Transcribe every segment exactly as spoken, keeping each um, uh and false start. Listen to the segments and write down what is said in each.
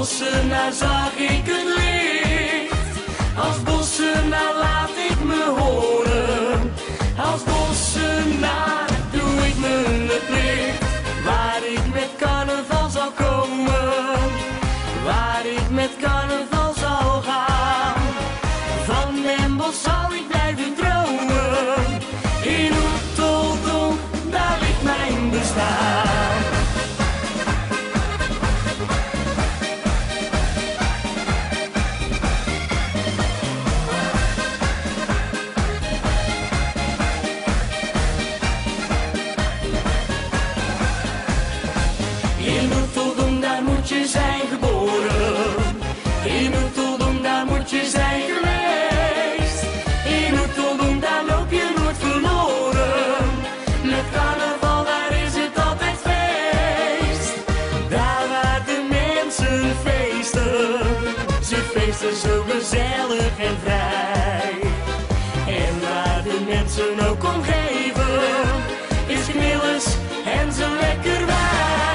bossenaar zag ik het licht. Als bossenaar laat ik me horen. Als bossenaar doe ik mijn plicht. Waar ik met carnaval zal komen, waar ik met carnaval zal gaan. Van Den Bosch zal ik blijven dromen. In Oeteldonk, daar ligt mijn bestaan. In Oeteldonk, daar moet je zijn geboren. In Oeteldonk, daar moet je zijn geweest. In Oeteldonk, daar loop je nooit verloren. Met carnaval, daar is het altijd feest. Daar waar de mensen feesten, ze feesten zo gezellig en vrij. En waar de mensen ook om geven, is knillers en zo lekker wij.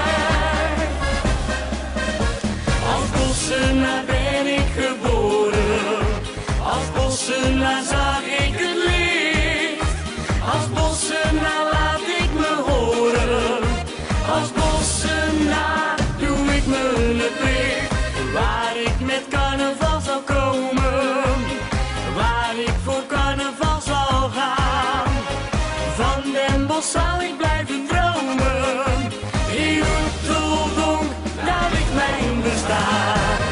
Als bossenaar ben ik geboren, als bossenaar zag ik het licht. Als bossenaar laat ik me horen, als bossenaar doe ik mijn plicht. Waar ik met carnaval zal komen, waar ik voor carnaval zal gaan. Van Den Bosch zal ik blijven dromen. In Oeteldonk, daar ligt mijn bestaan.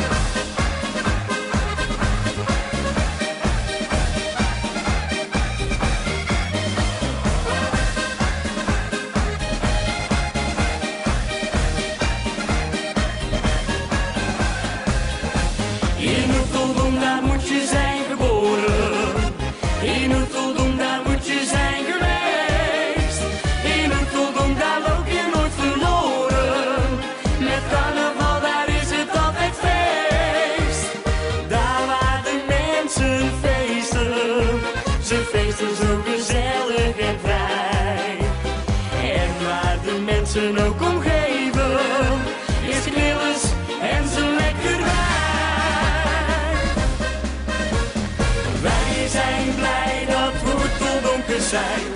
In Oeteldonk, daar moet je zijn geboren. In Oeteldonk, daar moet je zijn geweest. In Oeteldonk, daar loop je nooit verloren. Met carnaval, daar is het altijd feest. Daar waar de mensen feesten, ze feesten zo gezellig en vrij. En waar de mensen ook om geven, is knillers en zo lekker wij. Wij zijn blij dat we Oeteldonkers zijn.